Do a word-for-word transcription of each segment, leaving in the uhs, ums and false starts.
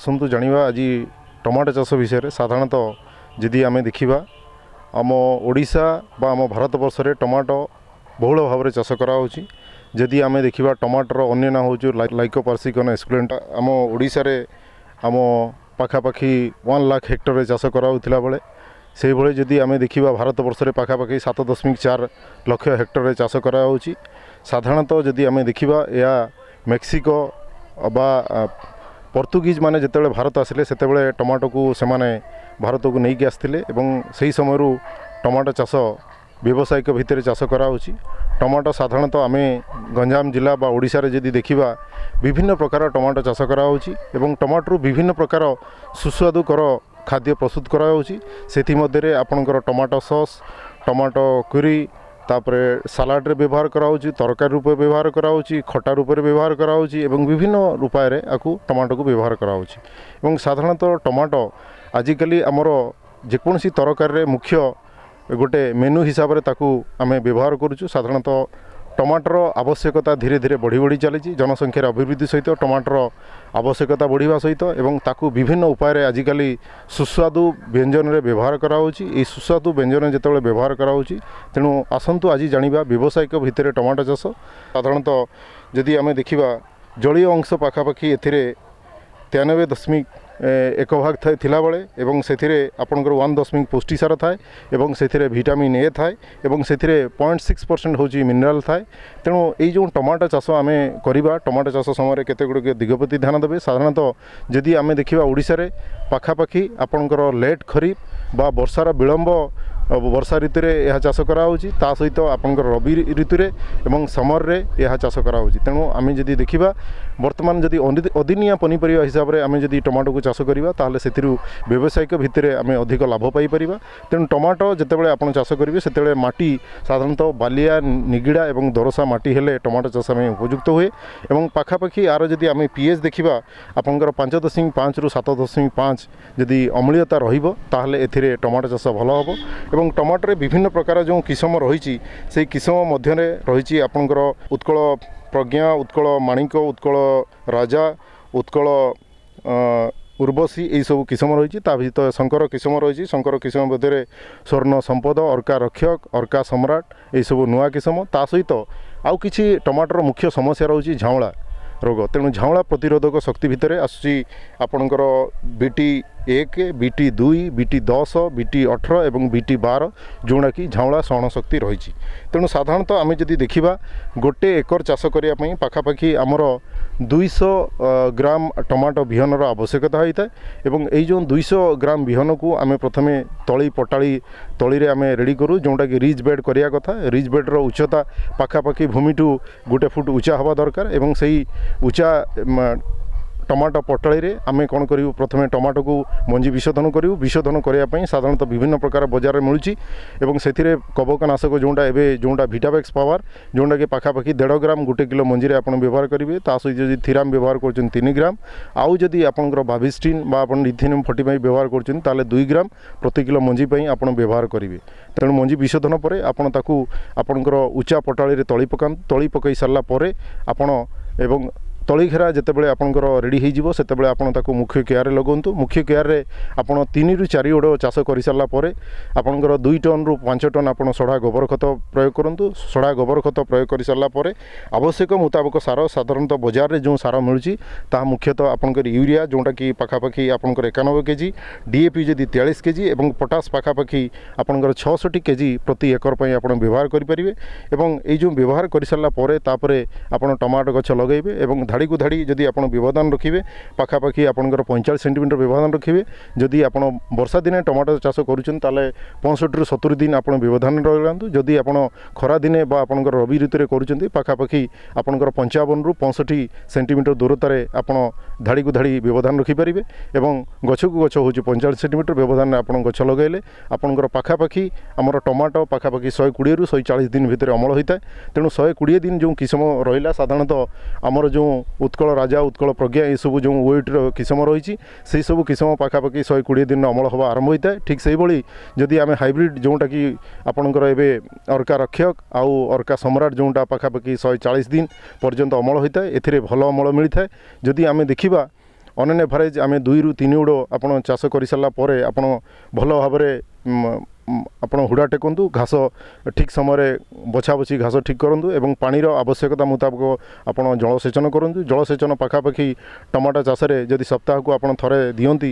आसतु जानिबा आज टमाटो चाष विषय साधारणतः जदि आम देखा आम ओडिशा बा आम भारत वर्ष रे टमाटो बहुल भाव में चाष कराउछि। जदि आम देखा टमाटर अन्य ना हूँ लाइकोपार्सिकन एस्कुलेंटा आम ओडिशा रे आम पाखापाखि वन लाख हेक्टर चाष कराउथिला बेले से भले जदि आम देखा भारत वर्ष रे पाखापाखि सात दशमिक चार लक्ष हेक्टर चाष कराउछि। साधारणतः जदि आम देखा यह मेक्सिको बा पर्तुगीज माने जितेबाला भारत आसिले सेतेबाला टमाटो को सेमाने भारत को नहीं आसते से समय टमाटो चाष व्यवसायिक भितर चाष कराउछि। टमाटो साधारणतः आम गंजाम जिला बा ओडिशा रे जदि देखिबा विभिन्न प्रकार टमाटो चाष कराउछि एवं टमाटो विभिन्न प्रकार सुस्वादुकर खाद्य प्रस्तुत कराउछि। सेथि मध्यरे आपणकर टमाटो सॉस टमाटो क्यूरी तापरे सालाड रे व्यवहार कराउछि, तरकारी रूप व्यवहार कराउछि, खटा रूप रे व्यवहार कराउछि एवं विभिन्न उपाय रे आकु टमाटो को व्यवहार कराउछि। एवं साधारणतः टमाटो आजिकली आमर जेकोसी तरकारी रे मुख्य गोटे मेनू हिसाब रे ताकू आमे व्यवहार करूछु। साधारणतः टमाटर आवश्यकता धीरे धीरे बढ़ी बढ़ी चली जनसंख्यार अभिवृद्धि सहित टमाटर आवश्यकता बढ़िया सहित एवं ताकू विभिन्न उपाय आजिकली सुस्वादु व्यंजन रे व्यवहार कराउछि। ए सुस्वादु व्यंजन जेतेबेले व्यवहार कराउछि तेणु आसंतु आज जानिबा व्यवसायिक भितर टमाटो चाष। साधारणतः जदि आमे देखिबा जलीय अंश पाखापाखि एथिरे तेयानबे दशमिक एक भाग थाए थिला बेले एवं सेथिरे आपणकर वन दशमिक पुष्टिसार थाए एवं सेथिरे विटामिन ए थाए एवं सेथिरे पॉइंट सिक्स परसेंट होची मिनरल थाए। तेणु ये जो टमाटो चाष आम करिबा टमाटो चाष समय केते गुड़े दिगप्रति ध्यान देबे। साधारणतः जदि आम देखिबा ओडिशा रे पाखापाखि आपणकर लेट खरीफ बा वर्षार विलंब वर्षा ऋतु रे यह चाष कराउछि ता सहित आपणकर रबी ऋतु रे एवं समर रे यह चाष कराउछि। तेणु आम जदि देखिबा वर्तमान जदि अदिनिया पनीपरिया हिसाब रे आम जदि टमाटो को चाष करिबा ताहले सेतिरु व्यवसायिक भितर आम अधिक लाभ पाई परिबा। तेणु टमाटो जेतेबेले आपण चाष करिवे सेतेबेले माटी साधारणतः बालिया निगिड़ा एवं दोरसा माटी हेले टमाटो चाष में उपयुक्त हुए एवं पाखापाखि आर जदि आम पीएच देखिबा आपणकर पाँच दशमिक पाँच रु सात दशमिक पाँच जदि अम्लीयता रहिबो ताहले एथिरे टमाटो चाष भल हबो। एवं टमाटर रे विभिन्न प्रकार जो किसम रही से किसम मध्य रही आपणकर उत्कल प्रज्ञा उत्कल माणिक उत्कल राजा उत्कल उर्वशी यही सब किसम रही भर शंकर किसम रही शंकर किसम मध्य स्वर्ण संपद अर्का रक्षक अर्का सम्राट यही सब नुआ किसम ता सहित आउ किछि टमाटर मुख्य समस्या रही झावला रोग। तेणु झावला प्रतिरोधक शक्ति भितर आसुची आपणकर बीटी एक बीटी दुई बीटी दस बीटी अठर एवं बीटी बार जोड़ा कि झावला सहन शक्ति रही। तेणु साधारणतः आम जदि देखा गोटे एकर चाष करने पाखापाखि आमर दुईश ग्राम टमाटो बिहनर आवश्यकता होता है एवं यही जो दुईश ग्राम बिहन को आम प्रथम तली पटाड़ी तली रे आम रेडी करूँ जोटा कि रिज बेड करिया कथा। रिज बेड्र उच्चता पाखापाखि भूमिठू गोटे फुट उच्चा हवा दरकार एवं सही उच्चा टमाटो पटाड़ी रे आमे कौन करूँ प्रथम टमाटो को मंजी विशोधन करूँ। विशोधन करने साधारणतः विभिन्न प्रकार बजार में मिलूँ एवं से कवकनाशक जोटा एवं जोटा भिटावेक्स पावर जोटा कि पाखापाखि डेढ़ ग्राम गोटे किलो मंजी आप व्यवहार करेंगे ता सहित जब थीराम व्यवहार कर तीन ग्राम आउ जदि आपंकर बाविस्टिन लिथियम फोर्टिफाइव व्यवहार कर दुई ग्राम प्रति किलो मंजी आप व्यवहार करेंगे। तेणु मंजी विशोधन पर आपणकर उच्चा पटाड़ी तली पका तली पकई सारापर आपण एवं तली घेरा जितेबाला आपंकर रेडी हो सेतेबाला आपण ताकू मुख्य केयर लगंतु। मुख्य केयर रे आपण तीन रु चार ओड चाष कर सारा पर आपंकर दुई टन रु पाँच टन आपण सड़ा गोबर खत प्रयोग करूँ। सड़ा गोबर खत प्रयोग कर सारा पर आवश्यक मुताबक सार साधारणतः बजार रे जो सार मिलूँ ता मुख्यतः आपंकर यूरिया जोटा कि पाखापाखि आपंकर एकानबे केजी डीएपी जदि तेयालीस केजी एवं पोटास पाखापाखि आपंकर छठी केजी प्रति एकर पर आप व्यवहार करेंगे। एवं ये जो व्यवहार कर सारा पर आप टमाटो गछ लगेबे एवं धाड़ी को धाड़ी जदि आप व्यवधान रखिए पाखापाखि आपंकर पैंचाश सेंटीमीटर व्यवधान रखिए। जदि आप वर्षा दिने टमाटो चाष करुँच पैंसठ रु सत्तर दिन आप व्यवधान रही। जदि आप खरा दिने आपंकर रबी ऋतु में करुँच पाखापाखि आपंकर पंचावन रु पैंसठी सेंटीमीटर दूरतार आप धाड़ी को धाड़ी व्यवधान रखिपारे एवं गछ को गछ हूँ पैंचाश सेंटीमीटर व्यवधान आप गछ लगेले आपंकर पाखापाखि आमर टमाटो पाखापाखि शहे कोड़े रु शहे चालीस दिन भितर अमल होता है। तेणु शहे कोड़े दिन जो किसम रहा साधारणतः आमर जो उत्कल राजा उत्कल प्रज्ञा ये सब जो वेट्र किसम रही से सब किसम पाखापाखि शहे कोड़े दिन अमल हवा आरंभ होता है। ठीक से भाई जदि आम हाइब्रिड जोटा कि आपणकर एवं अर्का रक्षक आउ अर्का सम्राट जोटा पाखापाखि शहे चालीस दिन पर्यंत अमल होता है एथिरे भल अमल मिलता है। जदि आम देखा ଅନ୍ ଏନ୍ ଏଭରେଜ୍ ଆମେ ଦୁଇରୁ ତିନି ଉଡ଼ ଆପଣ ଚାଷ କରିସାରିଲା ପରେ ଆପଣ ଭଲ ଭାବରେ ଆପଣ ହୁଡ଼ା ଟେକନ୍ତୁ, ଘାସ ଠିକ୍ ସମୟରେ ବଛା ବଛି ଘାସ ଠିକ୍ କରନ୍ତୁ ଏବଂ ପାଣିର ଆବଶ୍ୟକତା ମୁତାବକ ଆପଣ ଜଳସେଚନ କରନ୍ତୁ। ଜଳସେଚନ ପାଖାପାଖି ଟମାଟୋ ଚାଷରେ ଯଦି ସପ୍ତାହକୁ ଆପଣ ଥରେ ଦିଅନ୍ତି,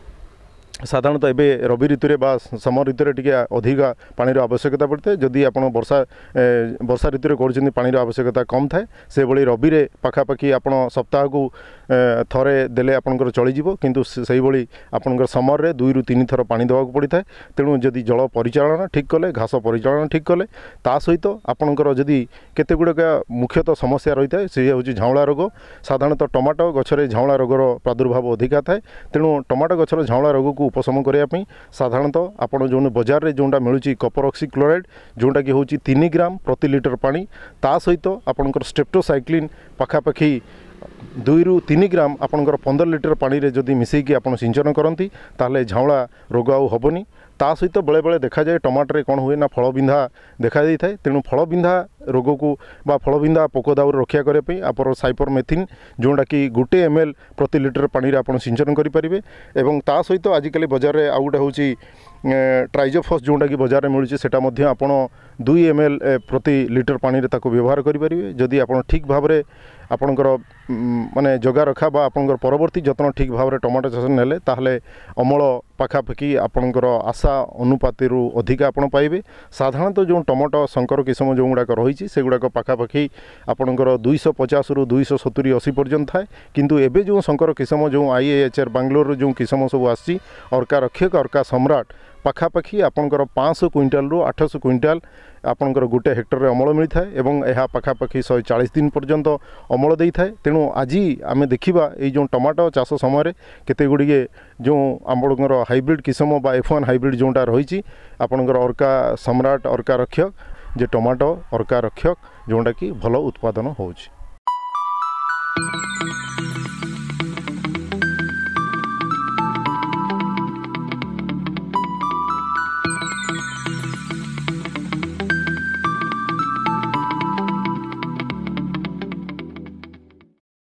ସାଧାରଣତଃ ଏବେ ରବି ଋତୁରେ ବା ସମର ଋତୁରେ ଟିକେ ଅଧିକା ପାଣିର ଆବଶ୍ୟକତା ପଡ଼ିଥାଏ। ଯଦି ଆପଣ ବର୍ଷା ବର୍ଷା ଋତୁରେ କରୁଛନ୍ତି ପାଣିର ଆବଶ୍ୟକତା କମ୍ ଥାଏ, ସେଭଳି ରବିରେ ପାଖାପାଖି ଆପଣ ସପ୍ତାହକୁ ଥରେ ଦେଲେ ଆପଣଙ୍କର ଚଳିଯିବ, କିନ୍ତୁ ସେଇଭଳି ଆପଣଙ୍କର ସମରରେ ଦୁଇରୁ ତିନି ଥର ପାଣି ଦେବାକୁ ପଡ଼ିଥାଏ। ତେଣୁ ଯଦି ଜଳ ପରିଚାଳନା ଠିକ୍ କଲେ, ଘାସ ପରିଚାଳନା ଠିକ୍ କଲେ, ତା ସହିତ ଆପଣଙ୍କର ଯଦି କେତେ ଗୁଡ଼ିକ ମୁଖ୍ୟତଃ ସମସ୍ୟା ରହିଥାଏ, ସେ ହେଉଛି ଝାଉଁଳା ରୋଗ। ସାଧାରଣତଃ ଟମାଟୋ ଗଛରେ ଝାଉଁଳା ରୋଗର ପ୍ରାଦୁର୍ଭାବ ଅଧିକା ଥାଏ। ତେଣୁ ଟମାଟୋ ଗଛର ଝାଉଁଳା ରୋଗକୁ ଉପଶମ କରିବା ପାଇଁ ସାଧାରଣତଃ ଆପଣ ଯେଉଁ ବଜାରରେ ଯେଉଁଟା ମିଳୁଛି କପର ଅକ୍ସି କ୍ଲୋରାଇଡ଼୍, ଯେଉଁଟାକି ହେଉଛି ତିନି ଗ୍ରାମ ପ୍ରତି ଲିଟର ପାଣି, ତା ସହିତ ଆପଣଙ୍କର ଷ୍ଟ୍ରେପ୍ଟୋସାଇକ୍ଲିନ୍ ପାଖାପାଖି ଦୁଇରୁ ତିନି ଗ୍ରାମ ଆପଣଙ୍କର ପନ୍ଦର ଲିଟର ପାଣିରେ ଯଦି ମିଶାଇକି ଆପଣ ସିଞ୍ଚନ କରନ୍ତି, ତାହେଲେ ଝାଉଁଳା ରୋଗ ଆଉ ହେବନି। ତା ସହିତ ବେଳେବେଳେ ଦେଖାଯାଏ ଟମାଟୋରେ କ'ଣ ହୁଏ ନା ଫଳବିନ୍ଧା ଦେଖାଯାଇଥାଏ। ତେଣୁ ଫଳବିନ୍ଧା ରୋଗକୁ ବା ଫଳବିନ୍ଧା ପୋକ ଦାଉରୁ ରକ୍ଷା କରିବା ପାଇଁ ଆପଣ ସାଇପରମେଥିନ୍ ଯେଉଁଟାକି ଗୋଟେ ଏମ୍ ଏଲ୍ ପ୍ରତି ଲିଟର ପାଣିରେ ଆପଣ ସିଞ୍ଚନ କରିପାରିବେ। ଏବଂ ତା ସହିତ ଆଜିକାଲି ବଜାରରେ ଆଉ ଗୋଟେ ହେଉଛି ଟ୍ରାଇଜୋଫସ୍ ଯେଉଁଟାକି ବଜାରରେ ମିଳୁଛି, ସେଇଟା ମଧ୍ୟ ଆପଣ ଦୁଇ ଏମ୍ ଏଲ୍ ପ୍ରତି ଲିଟର ପାଣିରେ ତାକୁ ବ୍ୟବହାର କରିପାରିବେ। ଯଦି ଆପଣ ଠିକ୍ ଭାବରେ ଆପଣଙ୍କର ମାନେ ଜଗା ରଖା ବା ଆପଣଙ୍କର ପରବର୍ତ୍ତୀ ଯତ୍ନ ଠିକ୍ ଭାବରେ ଟମାଟୋ ଚାଷ ନେଲେ, ତାହେଲେ ଅମଳ ପାଖାପାଖି ଆପଣଙ୍କର ଆଶା ଅନୁପାତରୁ ଅଧିକା ଆପଣ ପାଇବେ। ସାଧାରଣତଃ ଯେଉଁ ଟମାଟୋ ଶଙ୍କର କିସମ ଯେଉଁଗୁଡ଼ାକ ରହିଛି, ସେଗୁଡ଼ାକ ପାଖାପାଖି ଆପଣଙ୍କର ଦୁଇଶହ ପଚାଶରୁ ଦୁଇଶହ ସତୁରି ଅଶୀ ପର୍ଯ୍ୟନ୍ତ ଥାଏ। କିନ୍ତୁ ଏବେ ଯେଉଁ ଶଙ୍କର କିସମ ଯେଉଁ ଆଇ ଏ ଏଚ୍ ଆର୍ ବାଙ୍ଗାଲୋରରୁ ଯେଉଁ କିସମ ସବୁ ଆସିଛି, ଅର୍କା ରକ୍ଷକ, ଅର୍କା ସମ୍ରାଟ, ପାଖାପାଖି ଆପଣଙ୍କର ପାଞ୍ଚଶହ କୁଇଣ୍ଟାଲରୁ ଆଠଶହ କୁଇଣ୍ଟାଲ ଆପଣଙ୍କର ଗୋଟେ ହେକ୍ଟରରେ ଅମଳ ମିଳିଥାଏ ଏବଂ ଏହା ପାଖାପାଖି ଶହେ ଚାଳିଶ ଦିନ ପର୍ଯ୍ୟନ୍ତ ଅମଳ ଦେଇଥାଏ। ତେଣୁ ଆଜି ଆମେ ଦେଖିବା ଏଇ ଯେଉଁ ଟମାଟୋ ଚାଷ ସମୟରେ କେତେ ଗୁଡ଼ିଏ ଯେଉଁ ଆପଣଙ୍କର ହାଇବ୍ରିଡ଼ କିସମ ବା ଏଫ୍ ୱାନ୍ ହାଇବ୍ରିଡ଼ ଯେଉଁଟା ରହିଛି ଆପଣଙ୍କର ଅର୍କା ସମ୍ରାଟ, ଅର୍କା ରକ୍ଷକ, ଯେ ଟମାଟୋ ଅର୍କା ରକ୍ଷକ ଯେଉଁଟାକି ଭଲ ଉତ୍ପାଦନ ହେଉଛି।